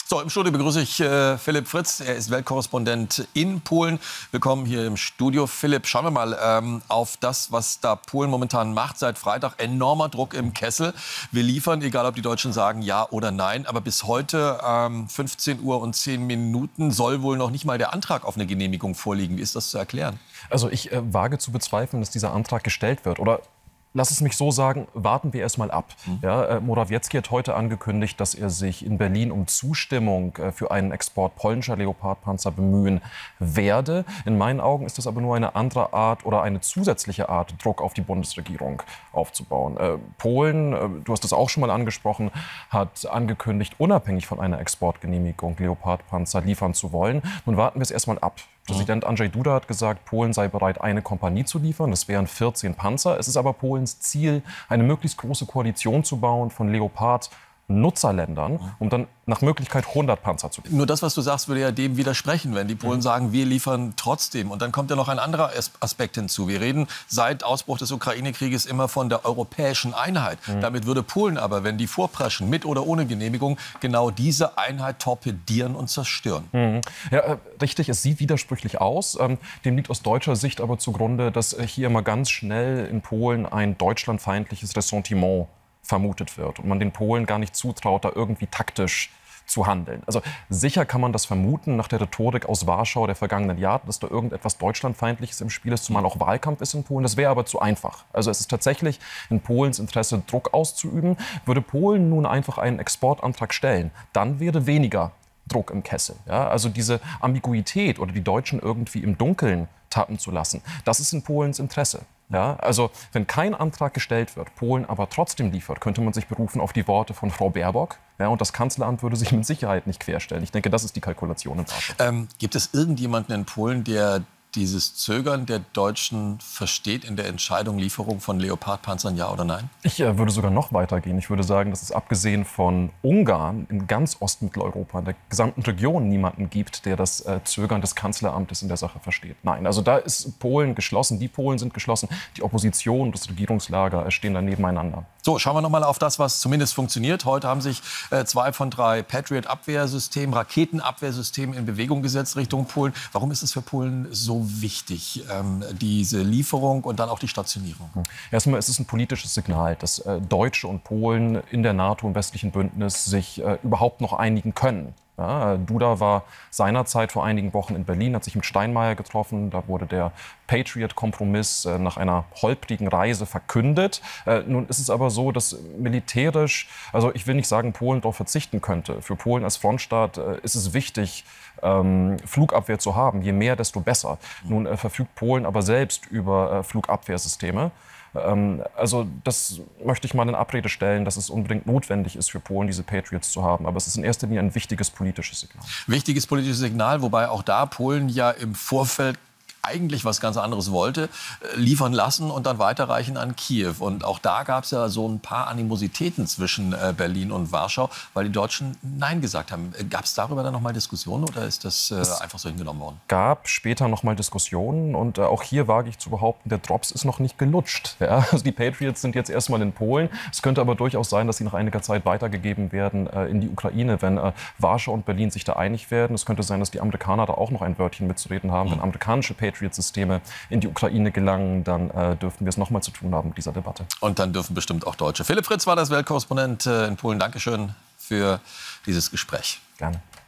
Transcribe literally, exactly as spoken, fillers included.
So, im Studio begrüße ich äh, Philipp Fritz. Er ist Weltkorrespondent in Polen. Willkommen hier im Studio. Philipp, schauen wir mal ähm, auf das, was da Polen momentan macht. Seit Freitag enormer Druck im Kessel. Wir liefern, egal ob die Deutschen sagen ja oder nein. Aber bis heute, ähm, fünfzehn Uhr und zehn Minuten, soll wohl noch nicht mal der Antrag auf eine Genehmigung vorliegen. Wie ist das zu erklären? Also ich äh, wage zu bezweifeln, dass dieser Antrag gestellt wird. Oder lass es mich so sagen, warten wir erst mal ab. Mhm. Ja, äh, Morawiecki hat heute angekündigt, dass er sich in Berlin um Zustimmung äh, für einen Export polnischer Leopardpanzer bemühen werde. In meinen Augen ist das aber nur eine andere Art oder eine zusätzliche Art, Druck auf die Bundesregierung aufzubauen. Äh, Polen, äh, du hast das auch schon mal angesprochen, hat angekündigt, unabhängig von einer Exportgenehmigung Leopardpanzer liefern zu wollen. Nun warten wir es erst mal ab. Präsident Andrzej Duda hat gesagt, Polen sei bereit, eine Kompanie zu liefern. Das wären vierzehn Panzer. Es ist aber Polens Ziel, eine möglichst große Koalition zu bauen von Leopard-Nutzerländern, um dann nach Möglichkeit hundert Panzer zu liefern. Nur das, was du sagst, würde ja dem widersprechen, wenn die Polen mhm. sagen, wir liefern trotzdem. Und dann kommt ja noch ein anderer Aspekt hinzu. Wir reden seit Ausbruch des Ukraine-Krieges immer von der europäischen Einheit. Mhm. Damit würde Polen aber, wenn die vorpreschen, mit oder ohne Genehmigung, genau diese Einheit torpedieren und zerstören. Mhm. Ja, äh, richtig, es sieht widersprüchlich aus. Ähm, dem liegt aus deutscher Sicht aber zugrunde, dass äh, hier immer ganz schnell in Polen ein deutschlandfeindliches Ressentiment vermutet wird und man den Polen gar nicht zutraut, da irgendwie taktisch zu handeln. Also sicher kann man das vermuten nach der Rhetorik aus Warschau der vergangenen Jahre, dass da irgendetwas Deutschlandfeindliches im Spiel ist, zumal auch Wahlkampf ist in Polen. Das wäre aber zu einfach. Also es ist tatsächlich in Polens Interesse, Druck auszuüben. Würde Polen nun einfach einen Exportantrag stellen, dann wäre weniger Druck im Kessel. Ja, also diese Ambiguität oder die Deutschen irgendwie im Dunkeln tappen zu lassen, das ist in Polens Interesse. Ja, also wenn kein Antrag gestellt wird, Polen aber trotzdem liefert, könnte man sich berufen auf die Worte von Frau Baerbock. Ja, und das Kanzleramt würde sich mit Sicherheit nicht querstellen. Ich denke, das ist die Kalkulation in Warschau. Ähm, gibt es irgendjemanden in Polen, der dieses Zögern der Deutschen versteht in der Entscheidung Lieferung von Leopardpanzern, ja oder nein? Ich äh, würde sogar noch weitergehen. Ich würde sagen, dass es abgesehen von Ungarn in ganz Ostmitteleuropa, in der gesamten Region niemanden gibt, der das äh, Zögern des Kanzleramtes in der Sache versteht. Nein, also da ist Polen geschlossen, die Polen sind geschlossen, die Opposition und das Regierungslager stehen da nebeneinander. So, schauen wir noch mal auf das, was zumindest funktioniert. Heute haben sich äh, zwei von drei Patriot-Abwehrsystemen, Raketenabwehrsystemen in Bewegung gesetzt Richtung Polen. Warum ist es für Polen so wichtig, ähm, diese Lieferung und dann auch die Stationierung? Erstmal ist es ein politisches Signal, dass äh, Deutsche und Polen in der NATO, im westlichen Bündnis, sich äh, überhaupt noch einigen können. Ja, Duda war seinerzeit vor einigen Wochen in Berlin, hat sich mit Steinmeier getroffen. Da wurde der Patriot-Kompromiss äh, nach einer holprigen Reise verkündet. Äh, nun ist es aber so, dass militärisch, also ich will nicht sagen, Polen darauf verzichten könnte. Für Polen als Frontstaat äh, ist es wichtig, ähm, Flugabwehr zu haben. Je mehr, desto besser. Nun äh, verfügt Polen aber selbst über äh, Flugabwehrsysteme. Also das möchte ich mal in Abrede stellen, dass es unbedingt notwendig ist für Polen, diese Patriots zu haben. Aber es ist in erster Linie ein wichtiges politisches Signal. Wichtiges politisches Signal, wobei auch da Polen ja im Vorfeld eigentlich was ganz anderes wollte, liefern lassen und dann weiterreichen an Kiew. Und auch da gab es ja so ein paar Animositäten zwischen äh, Berlin und Warschau, weil die Deutschen Nein gesagt haben. Gab es darüber dann noch mal Diskussionen oder ist das äh, einfach so hingenommen worden? Es gab später noch mal Diskussionen und äh, auch hier wage ich zu behaupten, der Drops ist noch nicht gelutscht. Ja? Also die Patriots sind jetzt erstmal in Polen. Es könnte aber durchaus sein, dass sie nach einiger Zeit weitergegeben werden äh, in die Ukraine, wenn äh, Warschau und Berlin sich da einig werden. Es könnte sein, dass die Amerikaner da auch noch ein Wörtchen mitzureden haben, wenn amerikanische Patriots Systeme in die Ukraine gelangen, dann äh, dürften wir es noch mal zu tun haben mit dieser Debatte. Und dann dürfen bestimmt auch Deutsche. Philipp Fritz war das Weltkorrespondent äh, in Polen. Dankeschön für dieses Gespräch. Gerne.